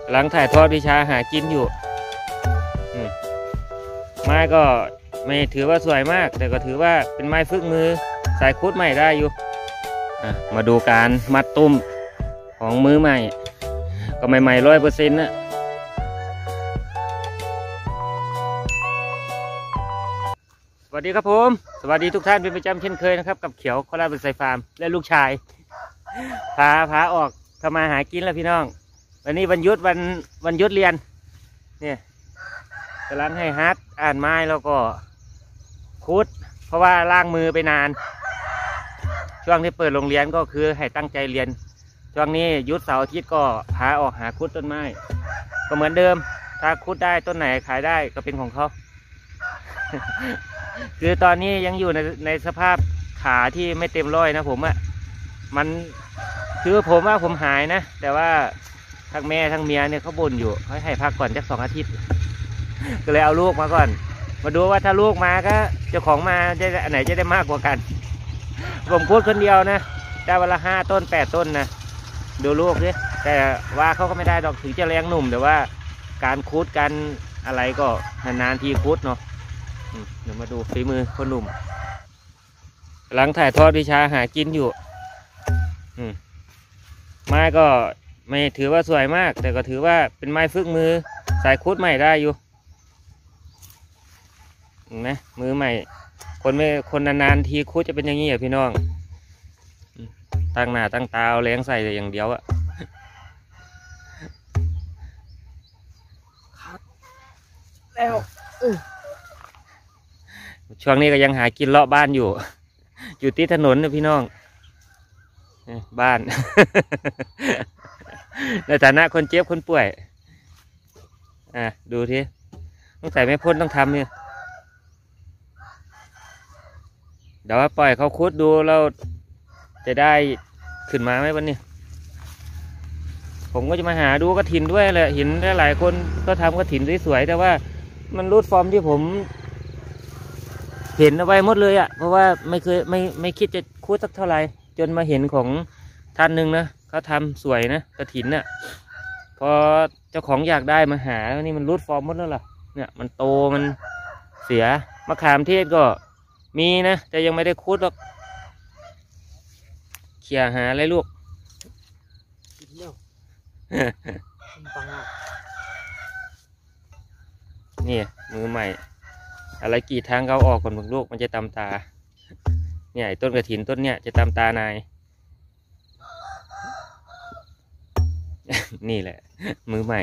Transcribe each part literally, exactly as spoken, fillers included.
หลังถ่ายทอดวิชาหากินอยู่ไม้ก็ไม่ถือว่าสวยมากแต่ก็ถือว่าเป็นไม้ฝึกมือสายคุดใหม่ได้อยู่มาดูการมัดตุ้มของมือใหม่ก็ใหม่ๆร้อยเปอร์เซ็นต์นะสวัสดีครับผมสวัสดีทุกท่านเป็นประจำเช่นเคยนะครับกับเขียวโคราชเป็นไซฟาร์มและลูกชายพาพาออกทำมาหากินแล้วพี่น้องวันนี้วันหยุดวันวันหยุดเรียนเนี่ยกำลังให้ฮัทอ่านไม้แล้วก็คุดเพราะว่าล้างมือไปนานช่วงที่เปิดโรงเรียนก็คือให้ตั้งใจเรียนช่วงนี้หยุดเสาร์อาทิตย์ก็พาออกหาคุดต้นไม้ก็เหมือนเดิมถ้าคุดได้ต้นไหนขายได้ก็เป็นของเขา คือตอนนี้ยังอยู่ในในสภาพขาที่ไม่เต็มร้อยนะผมอะมันคือผมว่าผมหายนะแต่ว่าทั้งแม่ทั้งเมียเนี่ยเขาบ่นอยู่เขาให้พักก่อนสักสองอาทิตย์ ก็เลยเอาลูกมาก่อนมาดูว่าถ้าลูกมาก็เจ้าของมาจะอันไหนจะได้มากกว่ากันผมพูดคนเดียวนะได้วันละห้าต้นแปดต้นนะดูลูกดิแต่ว่าเขาก็ไม่ได้ดอกถึงจะเลี้ยงหนุ่มแต่ว่าการคูดกันอะไรก็นานๆทีคูดเนาะเดี๋ยวมาดูฝีมือคนหนุ่มหลังถ่ายทอดวิชาหากินอยู่ไม้ก็ไม่ถือว่าสวยมากแต่ก็ถือว่าเป็นไม้ฝึกมือสายคุดใหม่ได้อยู่เห็นไหมมือใหม่คนไม่คนนานๆทีคุดจะเป็นอย่างนี้อ่ะพี่น้องตั้งหน้าตั้งตาเอาแรงใส่อย่างเดียวอะแล้วช่วงนี้ก็ยังหากินเลาะบ้านอยู่อยู่ที่ถนนนะพี่น้องบ้าน ในฐานะคนเจ็บคนป่วยอ่ะดูทีต้องใส่ไม่พ้นต้องทำเนี่ยเดี๋ยวว่าปล่อยเขาคุดดูเราจะได้ขึ้นมาไหมวันนี้ผมก็จะมาหาดูกระถินด้วยแหละเห็นหลายคนก็ทำกระถินสวยๆแต่ว่ามันรูดฟอร์มที่ผมเห็นเอาไว้หมดเลยอ่ะเพราะว่าไม่เคยไม่ไม่คิดจะคุดสักเท่าไหร่จนมาเห็นของท่านหนึ่งนะเขาทำสวยนะกระถินน่ะพอเจ้าของอยากได้มาหาแล้วนี่มันรูดฟอร์มหมดแล้วล่ะเนี่ยมันโตมันเสียมะขามเทศก็มีนะแต่ยังไม่ได้คุดหรอกเขี่ยหาอะไรลูก นี่มือใหม่อะไรกี่ทางเขาออกก่อนลูกมันจะตำตาเนี่ยต้นกระถินต้นเนี่ยจะตำตานาย นี่แหละมือใหม่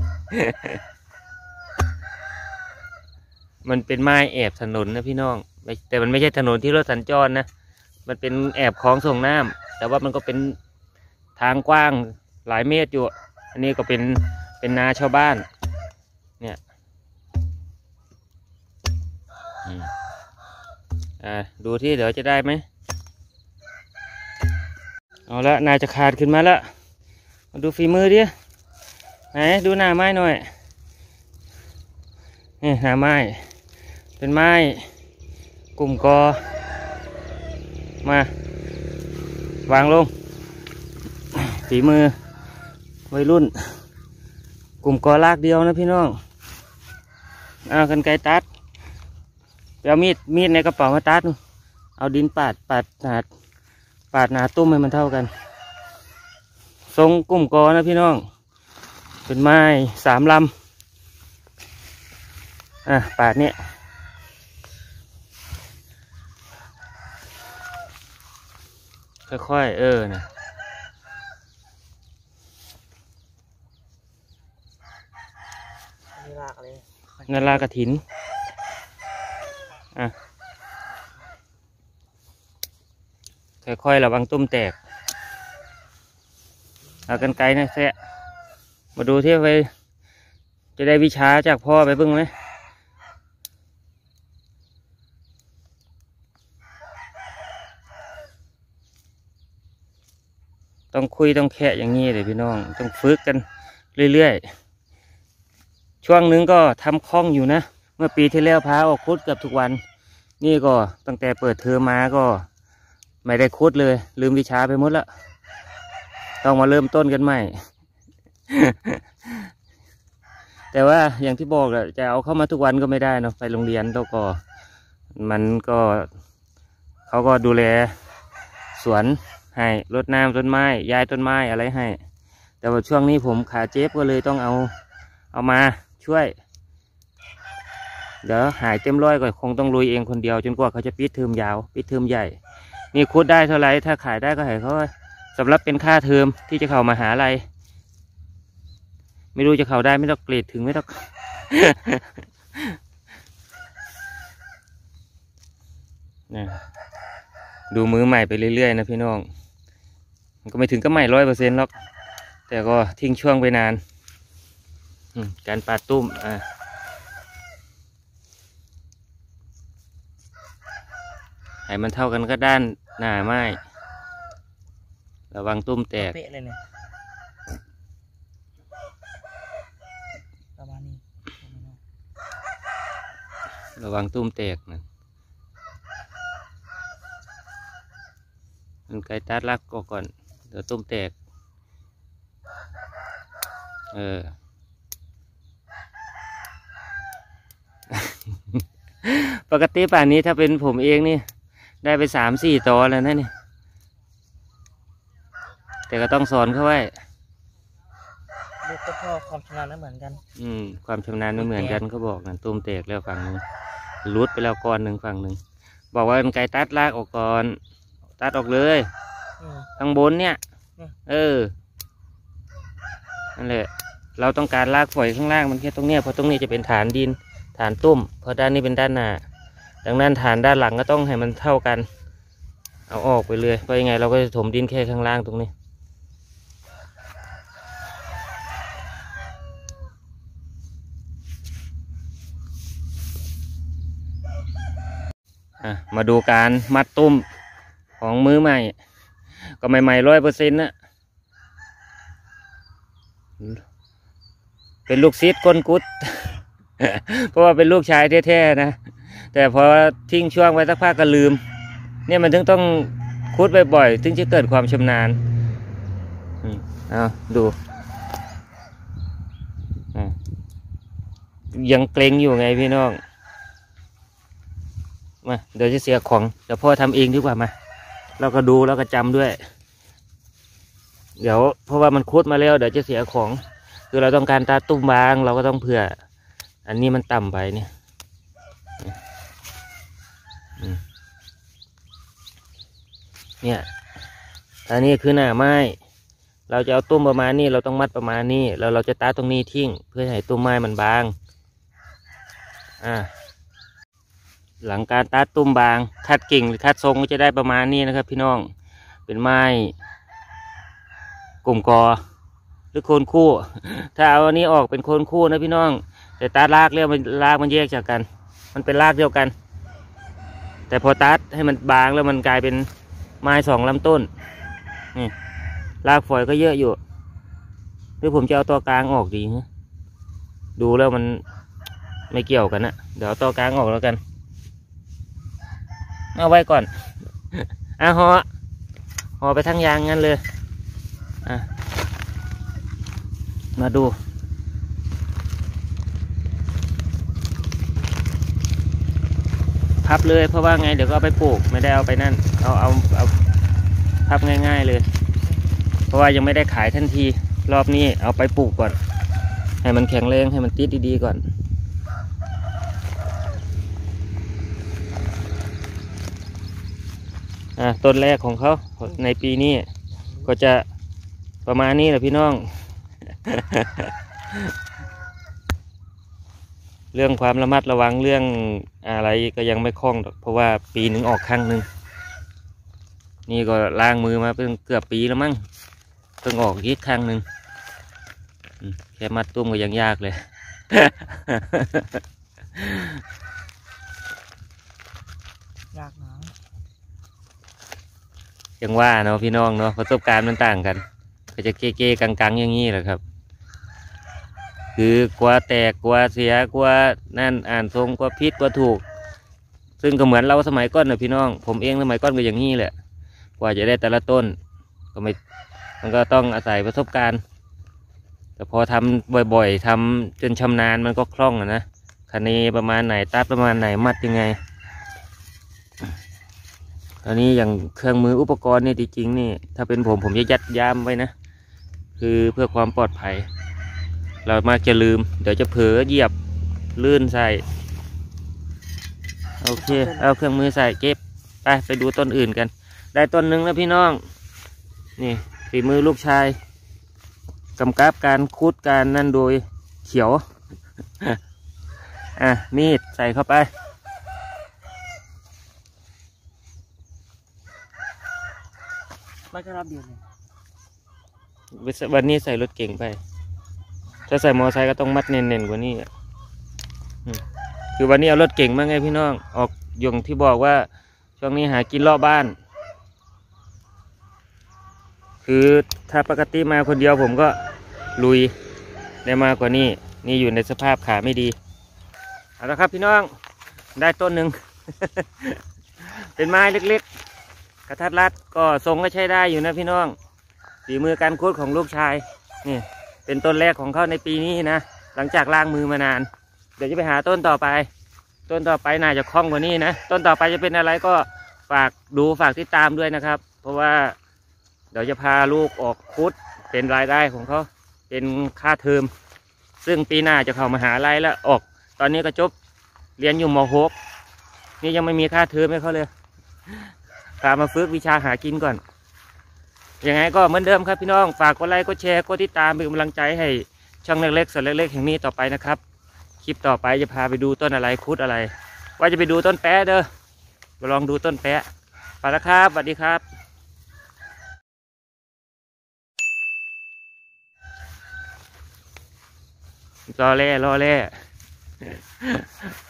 มันเป็นไม้แอบถนนนะพี่น้องแต่มันไม่ใช่ถนนที่รถสัญจรนะมันเป็นแอบคลองส่งน้ำแต่ว่ามันก็เป็นทางกว้างหลายเมตรอยู่อันนี้ก็เป็นเป็นนาชาวบ้านเนี่ยอ่าดูที่เดี๋ยวจะได้ไหมเอาละนายจะขาดขึ้นมาแล้วมาดูฝีมือดิไหนดูหน้าไม้หน่อยนี่หน้าไม้เป็นไม้กลุ่มกอมาวางลงฝีมือวัยรุ่นกลุ่มกอลากเดียวนะพี่น้องเอากันไกรตัดเอามีดมีดในกระเป๋ามาตัดเอาดินปาดปาดหนาปาดหนาตุ้มให้มันเท่ากันทรงกลุ่มกอนะพี่น้องเป็นไม้สามลำอ่ะปาดเนี่ยค่อยๆเออนะนาลากระถินอ่ะค่อยๆระวังตุ้มแตกเอากันไกลนะแซะมาดูที่ไปจะได้วิชาจากพ่อไปเบิ่งไหมต้องคุยต้องแคะอย่างนี้เลยพี่น้องต้องฝึกกันเรื่อยๆช่วงนึงก็ทำคล่องอยู่นะเมื่อปีที่แล้วพาออกคุดเกือบทุกวันนี่ก็ตั้งแต่เปิดเทอมมาก็ไม่ได้คุดเลยลืมวิชาไปหมดแล้วต้องมาเริ่มต้นกันใหม่แต่ว่าอย่างที่บอกอะจะเอาเข้ามาทุกวันก็ไม่ได้เนาะไปโรงเรียนแล้วก็มันก็เขาก็ดูแลสวนให้รดน้ำต้นไม้ย้ายต้นไม้อะไรให้แต่ว่าช่วงนี้ผมขาเจ็บก็เลยต้องเอาเอามาช่วยเดี๋ยวหายเต็มร้อยก็คงต้องลุยเองคนเดียวจนกว่าเขาจะปิดเทอมยาวปิดเทอมใหญ่นี่คุดได้เท่าไรถ้าขายได้ก็ให้เขาสำหรับเป็นค่าเทอมที่จะเข้ามหาลัยไม่รู้จะเข้าได้ไม่ต้องเกรดถึงไม่ต้อง นะดูมือใหม่ไปเรื่อยๆนะพี่น้องมันก็ไม่ถึงก็ใหม่ร้อยเปอร์เซ็นต์หรอกแต่ก็ทิ้งช่วงไปนานการปาดตุ้มอ่ะให้มันเท่ากันก็ด้านหน้าไม้ระวังตุ้มแตกเป๊ะเลยเนี่ยประมาณนี้ระวังตุ้มแตกนะมันไกลตัดลักก็ก่อนเดี๋ยวตุ้มแตกเออ ปกติป่านนี้ถ้าเป็นผมเองนี่ได้ไปสามสี่ตอแล้วนะนี่แต่ก็ต้องสอนเขาไว้ลูกก็ชอบความชำนาญไม่เหมือนกันอืมความชำนาญไม่เหมือนกันเขาบอกนะตุ้มแตกแล้วฝั่งนึงรุดไปแล้วก้อนหนึ่งฝั่งหนึ่งบอกว่ามันไกลตัดลากออกก่อนตัดออกเลยข้างบนเนี่ยเออนั่นแหละเราต้องการลากฝอยข้างล่างมันแค่ตรงเนี้ยเพราะตรงนี้จะเป็นฐานดินฐานตุ้มเพราะด้านนี้เป็นด้านหน้าดังนั้นฐานด้านหลังก็ต้องให้มันเท่ากันเอาออกไปเลยเพราะยังไงเราก็จะถมดินแค่ข้างล่างตรงนี้อ่ะมาดูการมัดตุ้มของมือใหม่ก็ใหม่ๆร้อยเปอร์เซ็นต์นะเป็นลูกซิดก้นกุด เพราะว่าเป็นลูกชายแท้ๆนะแต่พอทิ้งช่วงไว้สักพักก็ลืมเนี่ยมันถึงต้องคุดบ่อยๆถึงจะเกิดความชำนาญเอาดูยังเกรงอยู่ไงพี่น้องมาเดี๋ยวจะเสียของเดี๋ยวพ่อทำเองดีกว่ามาเราก็ดูแล้วก็จำด้วยเดี๋ยวเพราะว่ามันคุดมาแล้วเดี๋ยวจะเสียของคือเราต้องการตาตุ้มบางเราก็ต้องเผื่ออันนี้มันต่ำไปเนี่ยเนี่ยอันนี้คือหน้าไม้เราจะเอาตุ้มประมาณนี้เราต้องมัดประมาณนี้แล้วเราจะตัดตรงนี้ทิ้งเพื่อให้ตุ้มไม้มันบางอ่าหลังการตัดตุ้มบางคัดกิ่งหรือคัดทรงก็จะได้ประมาณนี้นะครับพี่น้องเป็นไม้กลุ่มกอหรือโคนคู่ถ้าเอาอันนี้ออกเป็นโคนคู่นะพี่น้องแต่ตัดรากเรียกมันรากมันแยกจากกันมันเป็นรากเดียวกันแต่พอตัดให้มันบางแล้วมันกลายเป็นไม้สองลำต้นนี่รากฝอยก็เยอะอยู่หรือผมจะเอาตัวกลางออกดีนะดูแล้วมันไม่เกี่ยวกันนะเดี๋ยวเอาตัวกลางออกแล้วกันเอาไว้ก่อนอ่ะห่อห่อไปทั้งยางงั้นเลยอ่ะมาดูพับเลยเพราะว่าไงเดี๋ยวก็เอาไปปลูกไม่ได้เอาไปนั่นเอาเอาเอาพับง่ายๆเลยเพราะว่ายังไม่ได้ขายทันทีรอบนี้เอาไปปลูกก่อนให้มันแข็งแรงให้มันติดดีๆก่อนอ่ะต้นแรกของเขาในปีนี้ก็จะประมาณนี้แหละพี่น้อง เรื่องความระมัดระวังเรื่องอะไรก็ยังไม่คล่องเพราะว่าปีหนึ่งออกครั้งหนึ่งนี่ก็ล้างมือมาเป็นเกือบปีแล้วมั้งเพิ่งออกยีดครั้งหนึ่งแค่มัดตุ้มก็ยังยากเลยยากนะยังว่าเนาะพี่น้องเนาะประสบการณ์มันต่างกันก็จะเก๊ๆกังๆอย่างนี้แหละครับคือกลัวแตกกลัวเสียกลัวนั่นอ่านทรงกลัวพิษกลัวถูกซึ่งก็เหมือนเราสมัยก่อนนะพี่น้องผมเองสมัยก่อนก็อย่างนี้แหละกว่าจะได้แต่ละต้นก็ไม่มันก็ต้องอาศัยประสบการณ์แต่พอทำบ่อยๆทำจนชำนาญมันก็คล่องอะนะคะเนประมาณไหนตัดประมาณไหนมัดยังไงตอนนี้อย่างเครื่องมืออุปกรณ์นี่จริงๆนี่ถ้าเป็นผมผมจะยัดยามไว้นะคือเพื่อความปลอดภัยเรามากจะลืมเดี๋ยวจะเผลอเหยียบลื่นใส่โอเคเอาเครื่องมือใส่เก็บไปไปดูต้นอื่นกันได้ต้นหนึ่งแล้วพี่น้องนี่ฝีมือลูกชายกำกับการคุดการนั่นโดยเขียว อ่ะมีดใส่เข้าไปมันก็รับเดียวเลยวันนี้ใส่รถเก่งไปถ้าใส่มอเตอร์ไซค์ก็ต้องมัดเน่นๆกว่านี้คือวันนี้เอารถเก่งมาไงพี่น้องออกอย่างที่บอกว่าช่วงนี้หากินรอบบ้านคือถ้าปกติมาคนเดียวผมก็ลุยได้มากกว่านี้นี่อยู่ในสภาพขาไม่ดีเอาละครับพี่น้องได้ต้นหนึ่ง เป็นไม้เล็กๆกระทัดรัดก็ทรงก็ใช้ได้อยู่นะพี่น้องฝีมือการคุดของลูกชายนี่เป็นต้นแรกของเขาในปีนี้นะหลังจากล้างมือมานานเดี๋ยวจะไปหาต้นต่อไปต้นต่อไปน่าจะคล่องกว่านี้นะต้นต่อไปจะเป็นอะไรก็ฝากดูฝากติดตามด้วยนะครับเพราะว่าเดี๋ยวจะพาลูกออกคุดเป็นรายได้ของเขาเป็นค่าเทอมซึ่งปีหน้าจะเข้ามหาลัยแล้วออกตอนนี้ก็จบเรียนอยู่ม หกนี่ยังไม่มีค่าเทอมให้เขาเลยพามาฝึกวิชาหากินก่อนยังไงก็เหมือนเดิมครับพี่น้องฝากกดไลค์กดแชร์กดติดตามเป็นกำลังใจให้ช่องเล็กๆส่วนเล็กๆแห่งนี้ต่อไปนะครับคลิปต่อไปจะพาไปดูต้นอะไรคุดอะไรว่าจะไปดูต้นแปะเด้อมาลองดูต้นแปะไปแล้วครับสวัสดีครับรอแล่รอแล่